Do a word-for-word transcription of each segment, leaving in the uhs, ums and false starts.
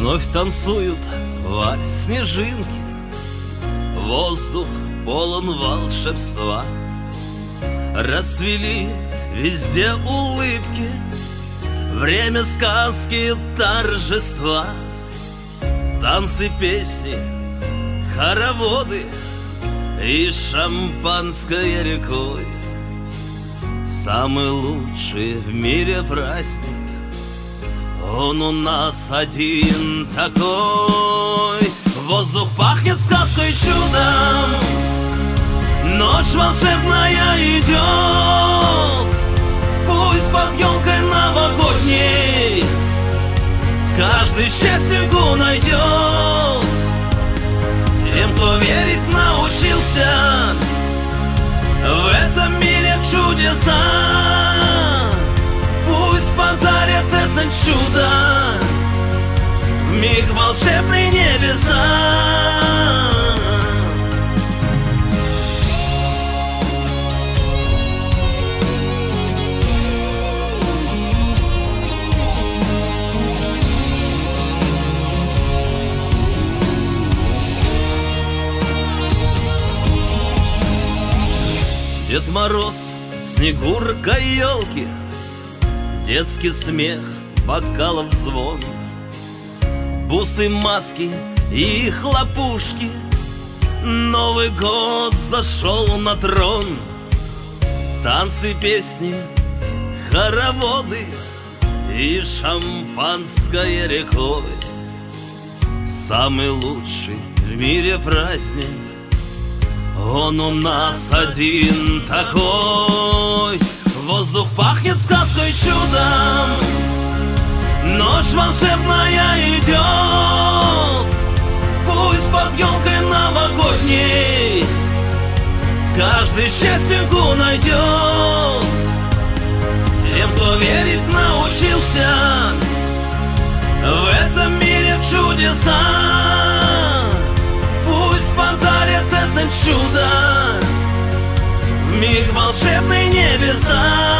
Вновь танцуют вальс снежинки, воздух полон волшебства. Расцвели везде улыбки, время сказки торжества. Танцы, песни, хороводы и шампанское рекой. Самый лучший в мире праздник, он у нас один такой. Воздух пахнет сказкой, чудом, ночь волшебная идет. Пусть под елкой новогодней каждый счастье найдет. Тем, кто верить научился в этом мире чудеса, пусть подарят это чудо вмиг волшебные небеса. Дед Мороз, Снегурка, елки, детский смех, бокалов звон, бусы, маски и хлопушки. Новый год зашел на трон. Танцы, песни, хороводы и шампанское рекой. Самый лучший в мире праздник, он у нас один такой. Воздух пахнет сказкой, чудом, ночь волшебная идет. Пусть под елкой новогодней каждый счастьеньку найдет. Тем, кто верить научился в этом мире чудеса, пусть подарят это чудо вмиг волшебные небеса.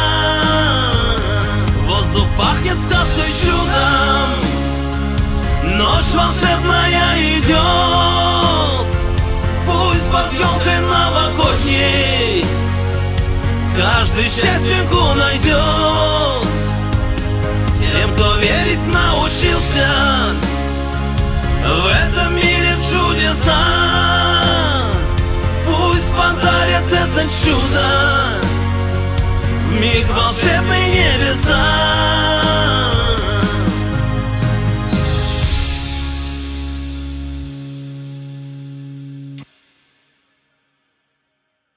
Воздух пахнет сказкой, чудом, ночь волшебная идет. Пусть под елкой новогодней каждый счастьеньку найдет. Тем, кто верить научился в этом мире чудеса, пусть подарят это чудо вмиг волшебные небеса.